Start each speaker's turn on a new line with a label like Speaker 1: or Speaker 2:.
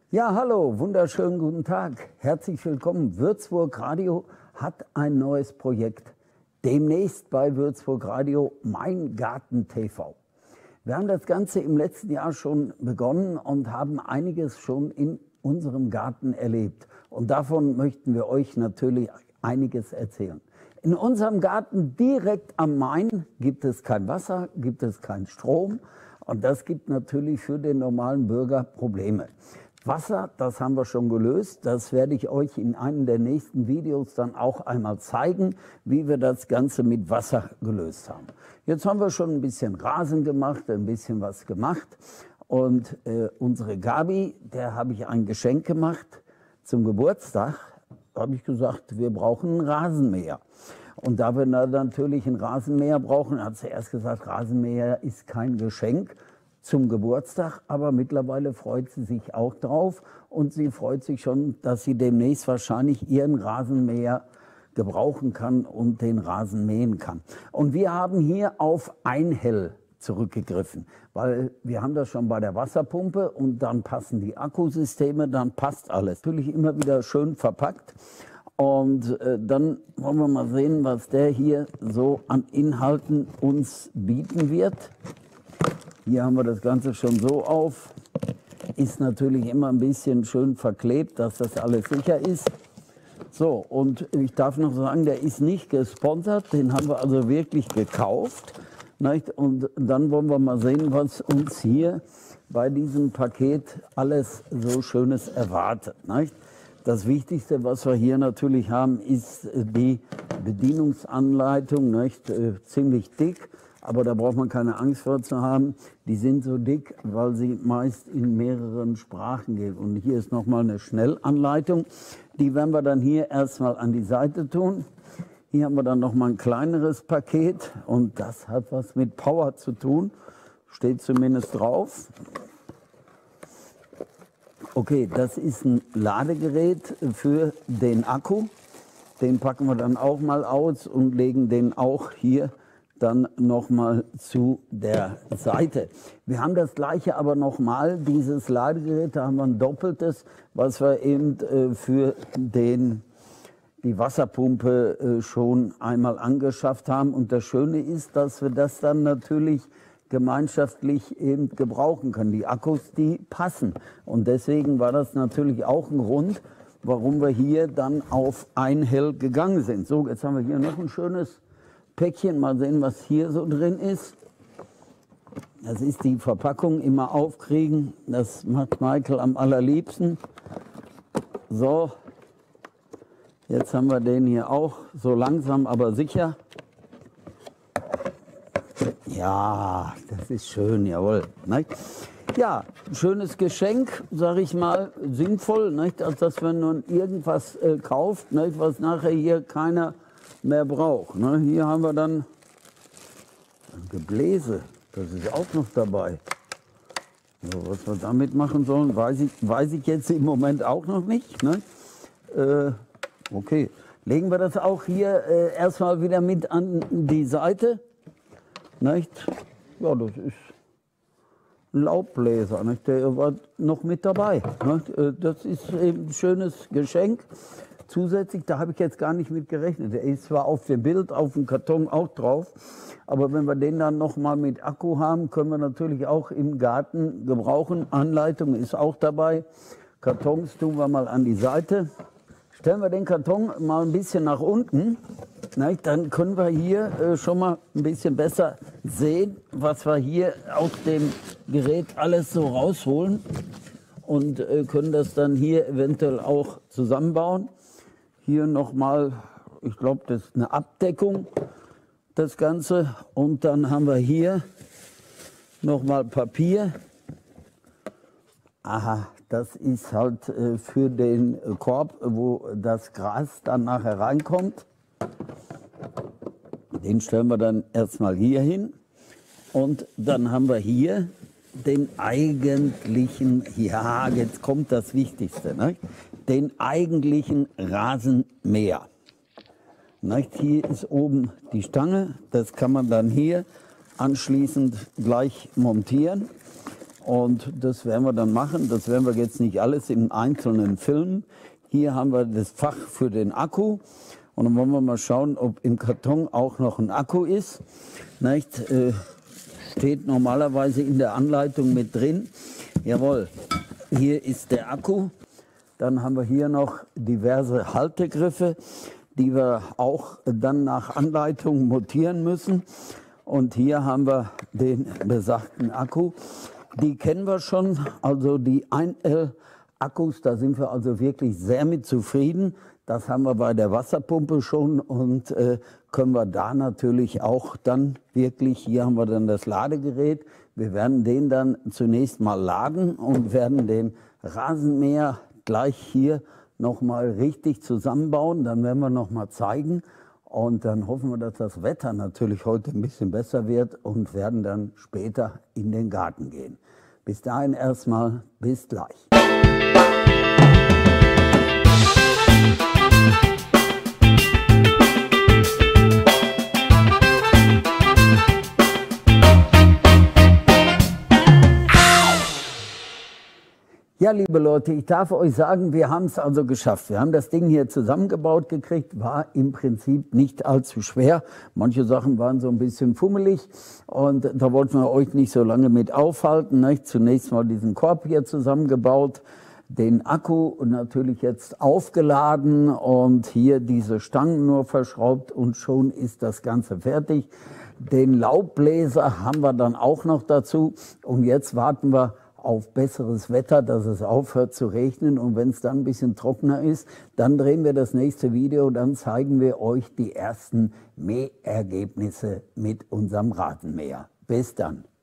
Speaker 1: Ja, hallo, wunderschönen guten Tag. Herzlich willkommen. Würzburg Radio hat ein neues Projekt. Demnächst bei Würzburg Radio Mein Garten TV. Wir haben das Ganze im letzten Jahr schon begonnen und haben einiges schon in unserem Garten erlebt. Und davon möchten wir euch natürlich einiges erzählen. In unserem Garten direkt am Main gibt es kein Wasser, gibt es keinen Strom. Und das gibt natürlich für den normalen Bürger Probleme. Wasser, das haben wir schon gelöst. Das werde ich euch in einem der nächsten Videos dann auch einmal zeigen, wie wir das Ganze mit Wasser gelöst haben. Jetzt haben wir schon ein bisschen Rasen gemacht, ein bisschen was gemacht. Und unsere Gabi, der habe ich ein Geschenk gemacht zum Geburtstag. Da habe ich gesagt, wir brauchen einen Rasenmäher. Und da wir natürlich einen Rasenmäher brauchen, hat sie erst gesagt, Rasenmäher ist kein Geschenk zum Geburtstag, aber mittlerweile freut sie sich auch drauf und sie freut sich schon, dass sie demnächst wahrscheinlich ihren Rasenmäher gebrauchen kann und den Rasen mähen kann. Und wir haben hier auf Einhell zurückgegriffen, weil wir haben das schon bei der Wasserpumpe und dann passen die Akkusysteme, dann passt alles. Natürlich immer wieder schön verpackt. Und dann wollen wir mal sehen, was der hier so an Inhalten uns bieten wird. Hier haben wir das Ganze schon so auf. Ist natürlich immer ein bisschen schön verklebt, dass das alles sicher ist. So, und ich darf noch sagen, der ist nicht gesponsert, den haben wir also wirklich gekauft. Nicht? Und dann wollen wir mal sehen, was uns hier bei diesem Paket alles so Schönes erwartet. Nicht? Das Wichtigste, was wir hier natürlich haben, ist die Bedienungsanleitung, nicht? Ziemlich dick, aber da braucht man keine Angst vor zu haben. Die sind so dick, weil sie meist in mehreren Sprachen gehen. Und hier ist nochmal eine Schnellanleitung. Die werden wir dann hier erstmal an die Seite tun. Hier haben wir dann nochmal ein kleineres Paket und das hat was mit Power zu tun. Steht zumindest drauf. Okay, das ist ein Ladegerät für den Akku. Den packen wir dann auch mal aus und legen den auch hier dann nochmal zu der Seite. Wir haben das gleiche aber nochmal, dieses Ladegerät, da haben wir ein doppeltes, was wir eben für die Wasserpumpe schon einmal angeschafft haben. Und das Schöne ist, dass wir das dann natürlich gemeinschaftlich eben gebrauchen können. Die Akkus, die passen. Und deswegen war das natürlich auch ein Grund, warum wir hier dann auf Einhell gegangen sind. So, jetzt haben wir hier noch ein schönes Päckchen. Mal sehen, was hier so drin ist. Das ist die Verpackung, immer aufkriegen. Das macht Michael am allerliebsten. So, jetzt haben wir den hier auch so langsam, aber sicher. Ja, das ist schön, jawohl. Nicht? Ja, schönes Geschenk, sage ich mal, sinnvoll, nicht? Als dass man nun irgendwas kauft, nicht? Was nachher hier keiner mehr braucht. Ne? Hier haben wir dann ein Gebläse, das ist auch noch dabei. Also, was wir damit machen sollen, weiß ich jetzt im Moment auch noch nicht. Ne? Okay, legen wir das auch hier erstmal wieder mit an die Seite. Nicht? Ja, das ist ein Laubbläser, nicht? Der war noch mit dabei. Nicht? Das ist eben ein schönes Geschenk. Zusätzlich, da habe ich jetzt gar nicht mit gerechnet. Der ist zwar auf dem Bild, auf dem Karton auch drauf, aber wenn wir den dann nochmal mit Akku haben, können wir natürlich auch im Garten gebrauchen. Anleitung ist auch dabei. Kartons tun wir mal an die Seite. Stellen wir den Karton mal ein bisschen nach unten, dann können wir hier schon mal ein bisschen besser sehen, was wir hier aus dem Gerät alles so rausholen und können das dann hier eventuell auch zusammenbauen. Hier nochmal, ich glaube, das ist eine Abdeckung, das Ganze. Und dann haben wir hier nochmal Papier. Aha. Das ist halt für den Korb, wo das Gras dann nachher reinkommt. Den stellen wir dann erstmal hier hin. Und dann haben wir hier den eigentlichen, ja, jetzt kommt das Wichtigste, ne? Den eigentlichen Rasenmäher. Nicht? Hier ist oben die Stange, das kann man dann hier anschließend gleich montieren. Und das werden wir dann machen. Das werden wir jetzt nicht alles im Einzelnen filmen. Hier haben wir das Fach für den Akku. Und dann wollen wir mal schauen, ob im Karton auch noch ein Akku ist. Nicht? Steht normalerweise in der Anleitung mit drin. Jawohl, hier ist der Akku. Dann haben wir hier noch diverse Haltegriffe, die wir auch dann nach Anleitung montieren müssen. Und hier haben wir den besagten Akku. Die kennen wir schon, also die 1L-Akkus, da sind wir also wirklich sehr mit zufrieden. Das haben wir bei der Wasserpumpe schon und können wir da natürlich auch dann wirklich, hier haben wir dann das Ladegerät. Wir werden den dann zunächst mal laden und werden den Rasenmäher gleich hier nochmal richtig zusammenbauen. Dann werden wir nochmal zeigen und dann hoffen wir, dass das Wetter natürlich heute ein bisschen besser wird und werden dann später in den Garten gehen. Bis dahin erstmal, bis gleich. Ja, liebe Leute, ich darf euch sagen, wir haben es also geschafft. Wir haben das Ding hier zusammengebaut gekriegt, war im Prinzip nicht allzu schwer. Manche Sachen waren so ein bisschen fummelig und da wollten wir euch nicht so lange mit aufhalten. Nicht? Zunächst mal diesen Korb hier zusammengebaut, den Akku natürlich jetzt aufgeladen und hier diese Stangen nur verschraubt und schon ist das Ganze fertig. Den Laubbläser haben wir dann auch noch dazu und jetzt warten wir auf besseres Wetter, dass es aufhört zu regnen und wenn es dann ein bisschen trockener ist, dann drehen wir das nächste Video, dann zeigen wir euch die ersten Mähergebnisse mit unserem Rasenmäher. Bis dann.